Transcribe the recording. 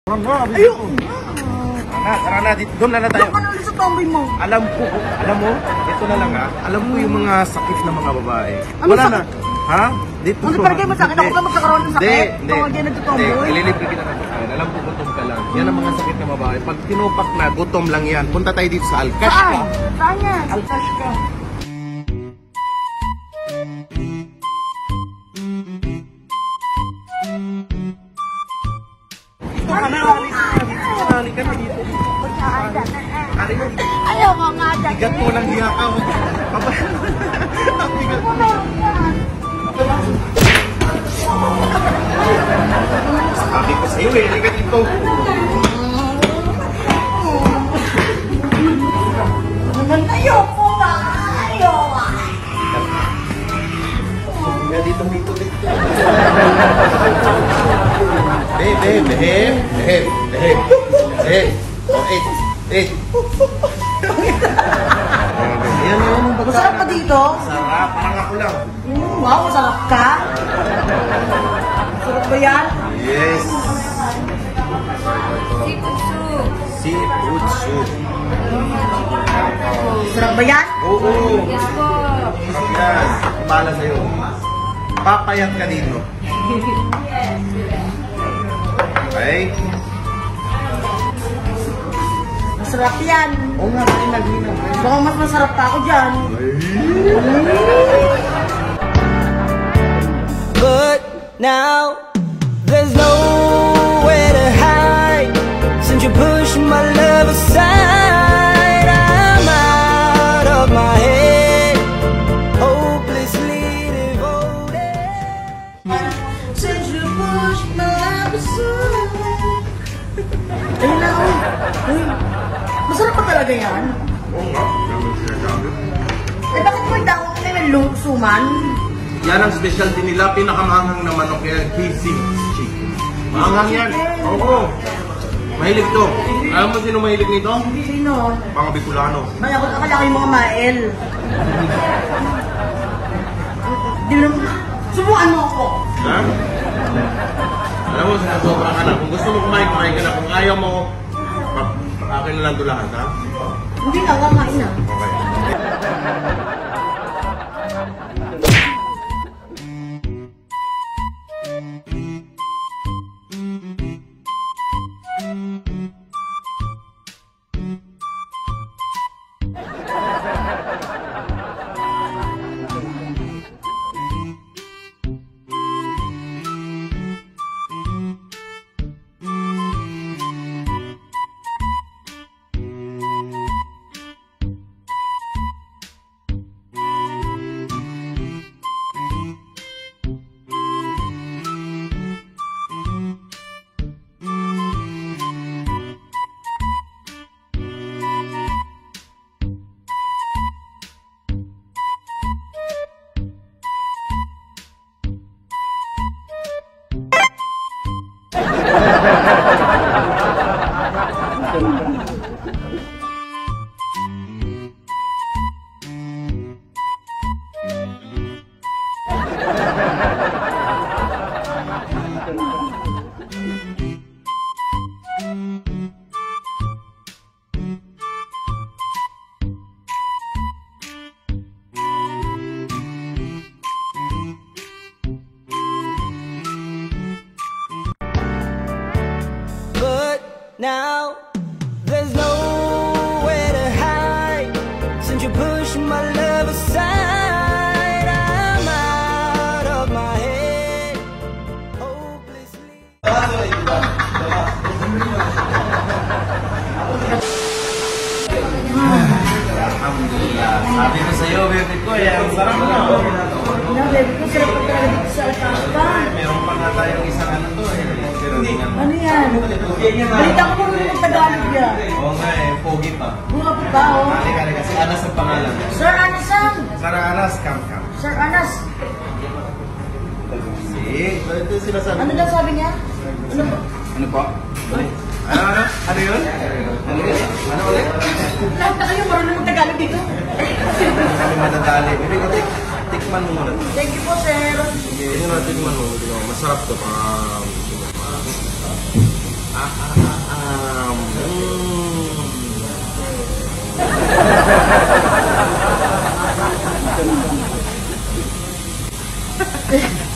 Ayoko! Tara na, doon na tayo. Doon ka na ulit sa tomboy mo. Alam mo, ito na lang ha. Alam ko yung mga sakit ng mga babae. Ano Wala sakit? na. Ha? Dito. Ano parang kayo masakit? Ako lang magkakaroon ng sakit? Hindi. Kung hindi nagtutomboy? Ililibre kita ng pagkain. Alam ko, gutom ka lang. Yan ang mga sakit ng babae. Pag tinupak na, gutom lang yan. Punta tayo dito sa Alcash ka. Saan yan? Alcash ka. Halika na dito. Ayoko nga dyan. Bigat mo lang hiya ka. Ang bigat mo. Sabi ko sa'yo eh, halika dito. Ayoko nga. Ayoko. Halika dito. Behave. Masarap pa dito? Sarap, parang ako lang. Wow, masarap ka? Masarap ba yan? Yes. Seafood soup. Masarap ba yan? Oo. Yes po. Yan. Pala sa'yo. Papayat ka dito. Okay? Masarap yan. Oo nga, may naglinang. Baka mas masarap pa ako dyan. But now there's nowhere to hide. Since you pushed my love aside, I'm out of my head, hopelessly devoted. Since you pushed my love aside. Ayun na, uy. Masarap pa talaga yan. Oo nga, namin sinasabi. Eh, bakit mo daw may lusuman? Yan ang specialty nila, pinakamanghang na manok yan, kissing chicken. Maanghang yan. Oo. Mahilig to. Alam mo sino mahilig nito? Sino? Mga Bicolano. Mayakot akala ko yung mga mael. Di mo subukan mo ako. Ha? Alam mo, sinasobra ka na. Kung gusto mo kumain ka na. Kung ayaw mo, akin na lang ito lahat, ha? Hindi na, kakain na. Okay. Now there's nowhere to hide. Since you pushed my love aside, I'm out of my head, hopelessly. Alhamdulillah. Sabi ko sa'yo, baby ko, yan. Sarap na. Na, baby ko, sarap pa talaga dito sa Alcasta. Meron pa nga tayong isang ano to eh. Ano yan? Balita ko kung Tagalog yan. Oo nga eh, pogi pa. Bunga po ba, oh? Kali kasi Anas ang pangalan. Sir Anasan! Sara Anas, come. Sir Anas! Ito sinasabi. Ano daw sabi niya? Ano po? Ano po? Ano? Ano yun? Ano yun? Ano ulit? Lahat na kayo, marunong mag-Tagalog dito. Kami madadali. Bibig ko, tikman mo muna. Thank you po, sir. Sige, yun na, tikman mo. Masarap to. Mm.